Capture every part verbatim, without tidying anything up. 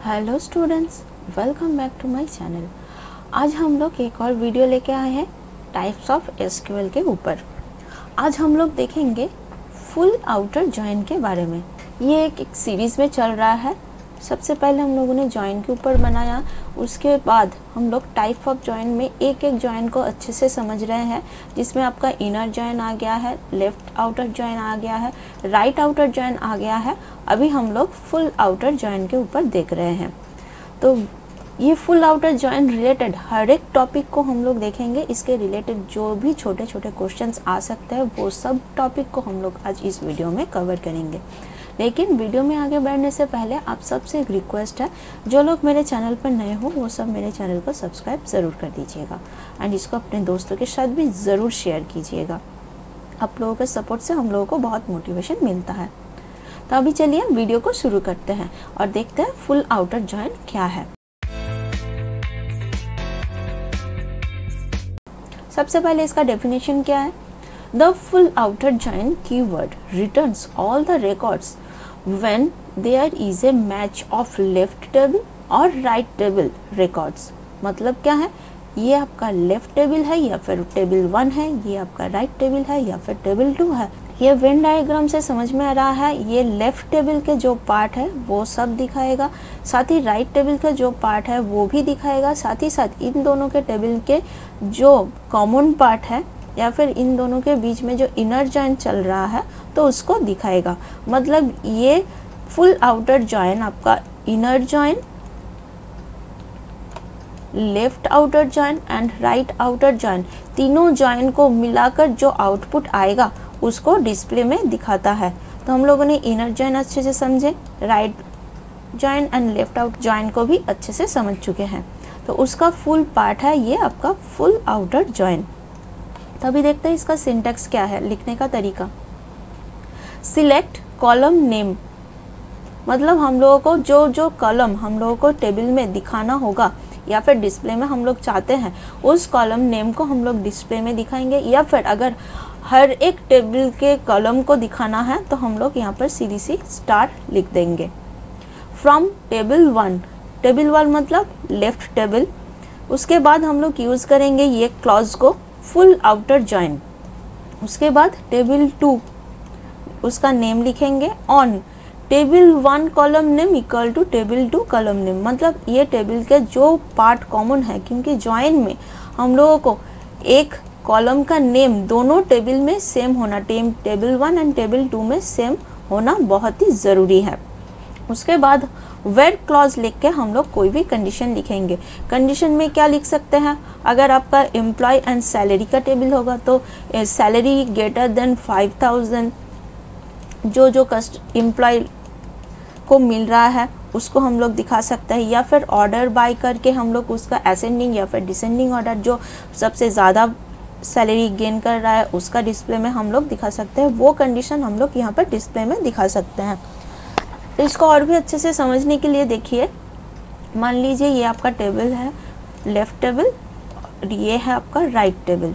Hello students, welcome back to my channel. आज हम लोग एक और वीडियो लेके आए हैं टाइप्स ऑफ एसक्यूएल के ऊपर। आज हम लोग देखेंगे फुल आउटर जॉइन के बारे में। ये एक, एक सीरीज़ में चल रहा है। सबसे पहले हम लोगों ने जॉइन के ऊपर बनाया, उसके बाद हम लोग टाइप ऑफ जॉइन में एक एक जॉइन को अच्छे से समझ रहे हैं, जिसमें आपका इनर जॉइन आ गया है, लेफ्ट आउटर जॉइन आ गया है, राइट आउटर जॉइन आ गया है। अभी हम लोग फुल आउटर जॉइन के ऊपर देख रहे हैं। तो ये फुल आउटर जॉइन रिलेटेड हर एक टॉपिक को हम लोग देखेंगे। इसके रिलेटेड जो भी छोटे छोटे क्वेश्चंस आ सकते हैं वो सब टॉपिक को हम लोग आज इस वीडियो में कवर करेंगे। लेकिन वीडियो में आगे बढ़ने से पहले आप सबसे एक रिक्वेस्ट है, जो लोग मेरे चैनल पर नए हो वो सब मेरे चैनल को सब्सक्राइब ज़रूर कर दीजिएगा एंड इसको अपने दोस्तों के साथ भी ज़रूर शेयर कीजिएगा। आप लोगों के सपोर्ट से हम लोगों को बहुत मोटिवेशन मिलता है। तो अभी चलिए वीडियो को शुरू करते हैं और देखते हैं फुल आउटर जॉइन क्या है। सबसे पहले इसका डेफिनेशन क्या है। The full outer join keyword returns all the records when there is a match of left table और right table records। मतलब क्या है, ये आपका लेफ्ट टेबल है या फिर टेबल वन है, ये आपका राइट टेबल है या फिर टेबल टू है। ये वेन डायग्राम से समझ में आ रहा है। ये लेफ्ट टेबल के जो पार्ट है वो सब दिखाएगा, साथ ही राइट टेबल का जो पार्ट है वो भी दिखाएगा, साथ ही साथ इन दोनों के टेबल के जो कॉमन पार्ट है या फिर इन दोनों के बीच में जो इनर जॉइन चल रहा है तो उसको दिखाएगा। मतलब ये फुल आउटर जॉइन आपका inner join, left outer join and right outer join, तीनों जॉइन को मिलाकर जो आउटपुट आएगा उसको डिस्प्ले में दिखाता है। तो हम लोगों ने इनर जॉइन अच्छे से समझे, right join and left out join को भी अच्छे से समझ चुके हैं। तो उसका फुल पार्ट है ये आपका फुल आउटर जॉइन। तभी देखते हैं इसका सिंटैक्स क्या है, लिखने का तरीका। सिलेक्ट कॉलम नेम, मतलब हम लोगों को जो जो कॉलम हम लोगों को टेबल में दिखाना होगा या फिर डिस्प्ले में हम लोग चाहते हैं उस कॉलम नेम को हम लोग डिस्प्ले में दिखाएंगे, या फिर अगर हर एक टेबल के कॉलम को दिखाना है तो हम लोग यहाँ पर सी डी सी स्टार लिख देंगे। From table one, table one मतलब लेफ्ट टेबल। उसके बाद हम लोग यूज़ करेंगे ये क्लॉज को, फुल आउटर जॉइन। उसके बाद टेबल टू, उसका नेम लिखेंगे on table one column name equal to table two column name. मतलब ये टेबल के जो पार्ट कॉमन है, क्योंकि जॉइन में हम लोगों को एक कॉलम का नेम दोनों टेबल में सेम होना, टेम table one and table two में सेम होना बहुत ही ज़रूरी है। उसके बाद वेर क्लॉज लिख के हम लोग कोई भी कंडीशन लिखेंगे। कंडीशन में क्या लिख सकते हैं, अगर आपका एम्प्लॉय एंड सैलरी का टेबल होगा तो salary greater than five thousand, जो जो कस्ट एम्प्लॉय को मिल रहा है उसको हम लोग दिखा सकते हैं, या फिर ऑर्डर बाय करके हम लोग उसका असेंडिंग या फिर डिसेंडिंग ऑर्डर, जो सबसे ज़्यादा सैलरी गेन कर रहा है उसका डिस्प्ले में हम लोग दिखा सकते हैं। वो कंडीशन हम लोग यहाँ पर डिस्प्ले में दिखा सकते हैं। तो इसको और भी अच्छे से समझने के लिए देखिए, मान लीजिए ये आपका टेबल है लेफ्ट टेबल और ये है आपका राइट टेबल।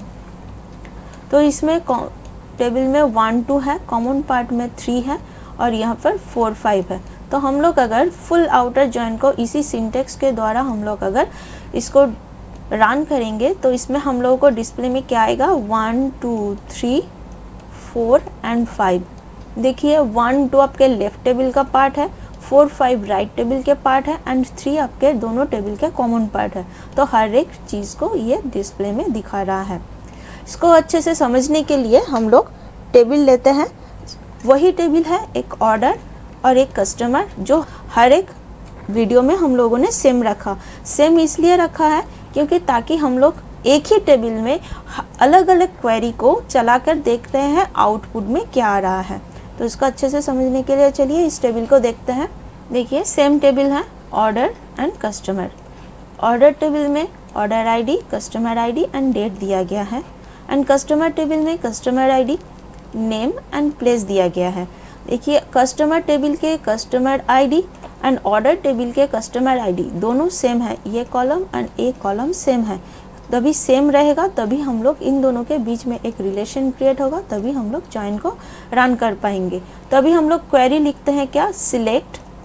तो इसमें टेबल में वन टू है, कॉमन पार्ट में थ्री है और यहाँ पर फोर फाइव है। तो हम लोग अगर फुल आउटर जॉइन को इसी सिंटेक्स के द्वारा हम लोग अगर इसको रन करेंगे तो इसमें हम लोगों को डिस्प्ले में क्या आएगा, one two three four and five. देखिए वन टू आपके लेफ्ट टेबल का पार्ट है, फोर फाइव राइट टेबल के पार्ट है एंड थ्री आपके दोनों टेबल के कॉमन पार्ट है। तो हर एक चीज़ को ये डिस्प्ले में दिखा रहा है। इसको अच्छे से समझने के लिए हम लोग टेबल लेते हैं। वही टेबल है एक ऑर्डर और एक कस्टमर, जो हर एक वीडियो में हम लोगों ने सेम रखा। सेम इसलिए रखा है क्योंकि ताकि हम लोग एक ही टेबल में अलग अलग क्वेरी को चलाकर देख रहे हैं आउटपुट में क्या आ रहा है। तो इसको अच्छे से समझने के लिए चलिए इस टेबल को देखते हैं। देखिए सेम टेबल है order and customer. Order table में order ID, customer ID and date दिया गया है, एंड कस्टमर टेबल में customer ID, name and place दिया गया है। देखिए कस्टमर टेबल के customer ID and order table के कस्टमर आईडी दोनों सेम है, ये कॉलम एंड एक कॉलम सेम है। तभी सेम रहेगा, तभी हम लोग इन दोनों के बीच में एक रिलेशन क्रिएट होगा, तभी हम लोग जॉइन को रन कर पाएंगे। तभी हम लोग क्वेरी लिखते हैं क्या, सिलेक्ट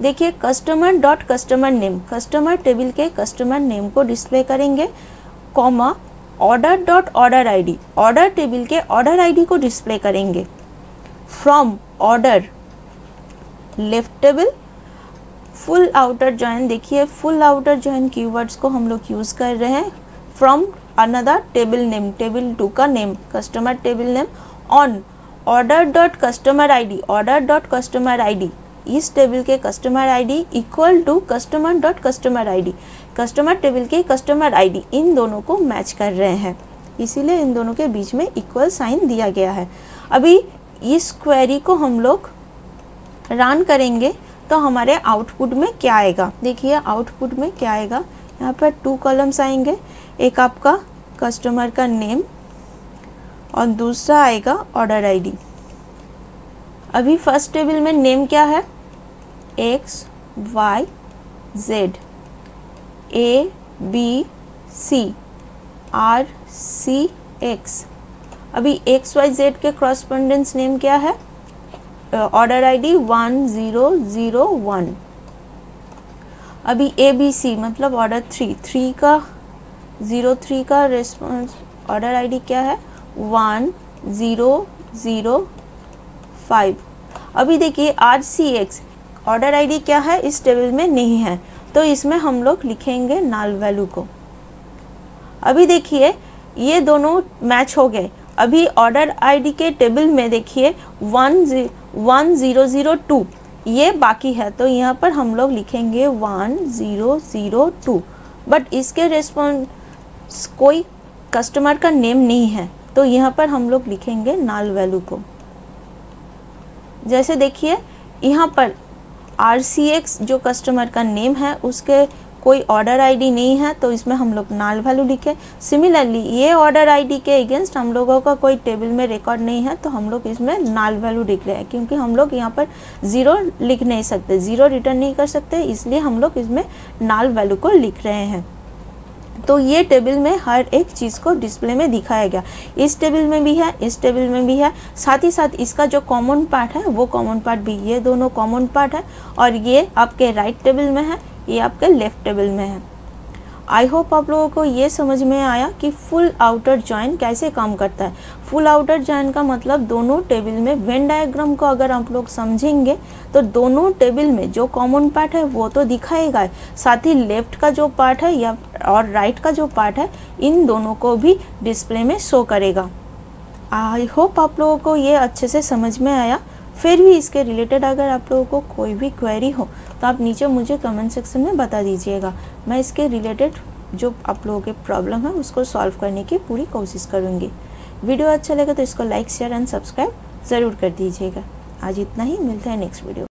देखिए customer dot customer name, customer table के कस्टमर नेम को डिस्प्ले करेंगे, comma order dot order ID, order table के ऑर्डर आईडी को डिस्प्ले करेंगे। From order left table, full outer join, देखिए फुल आउटर जॉइन कीवर्ड्स को हम लोग यूज कर रहे हैं। From another table name, table two का name, customer table name, on order dot customer ID, order dot customer ID, इस table के customer ID equal to customer dot customer ID, customer table के customer ID, इन दोनों को match कर रहे हैं, इसीलिए इन दोनों के बीच में इक्वल साइन दिया गया है। अभी इस क्वेरी को हम लोग रन करेंगे तो हमारे आउटपुट में क्या आएगा, देखिए आउटपुट में क्या आएगा, यहाँ पर टू कॉलम्स आएंगे, एक आपका कस्टमर का नेम और दूसरा आएगा ऑर्डर आईडी। अभी फर्स्ट टेबल में नेम क्या है, X Y Z, A B C R C X. अभी एक्स वाई जेड के क्रॉसपेंडेंस नेम क्या है, order ID one zero zero one. अभी ए बी सी मतलब ऑर्डर थ्री, थ्री का ज़ीरो थ्री का रेस्पॉन्स ऑर्डर आईडी क्या है, वन ज़ीरो ज़ीरो फाइव। अभी देखिए R C X order ID क्या है, इस टेबल में नहीं है, तो इसमें हम लोग लिखेंगे नल वैल्यू को। अभी देखिए ये दोनों मैच हो गए। अभी ऑर्डर आईडी के टेबल में देखिए one one zero zero two ये बाकी है, तो यहाँ पर हम लोग लिखेंगे one zero zero two, but इसके रेस्पॉन्स कोई कस्टमर का नेम नहीं है, तो यहाँ पर हम लोग लिखेंगे नल वैल्यू को। जैसे देखिए यहाँ पर आर सी एक्स जो कस्टमर का नेम है उसके कोई ऑर्डर आईडी नहीं है, तो इसमें हम लोग नल वैल्यू लिखे। सिमिलरली ये ऑर्डर आईडी के अगेंस्ट हम लोगों का कोई टेबल में रिकॉर्ड नहीं है, तो हम लोग इसमें नल वैल्यू लिख रहे हैं, क्योंकि हम लोग यहाँ पर ज़ीरो लिख नहीं सकते, ज़ीरो रिटर्न नहीं कर सकते, इसलिए हम लोग इसमें नल वैल्यू को लिख रहे हैं। तो ये टेबल में हर एक चीज़ को डिस्प्ले में दिखाया गया, इस टेबल में भी है, इस टेबल में भी है, साथ ही साथ इसका जो कॉमन पार्ट है वो कॉमन पार्ट भी, ये दोनों कॉमन पार्ट है, और ये आपके राइट टेबल में है, ये आपके लेफ्ट टेबल में है। आई होप आप लोगों को ये समझ में आया कि फुल आउटर जॉइन कैसे काम करता है। फुल आउटर जॉइन का मतलब दोनों टेबल में वेन डायग्राम को अगर आप लोग समझेंगे तो दोनों टेबल में जो कॉमन पार्ट है वो तो दिखाएगा, साथ ही लेफ्ट का जो पार्ट है या और राइट का जो पार्ट है इन दोनों को भी डिस्प्ले में शो करेगा। आई होप आप लोगों को ये अच्छे से समझ में आया। फिर भी इसके रिलेटेड अगर आप लोगों को कोई भी क्वेरी हो तो आप नीचे मुझे कमेंट सेक्शन में बता दीजिएगा, मैं इसके रिलेटेड जो आप लोगों के प्रॉब्लम है उसको सॉल्व करने की पूरी कोशिश करूँगी। वीडियो अच्छा लगा तो इसको लाइक शेयर एंड सब्सक्राइब ज़रूर कर दीजिएगा। आज इतना ही, मिलता है नेक्स्ट वीडियो।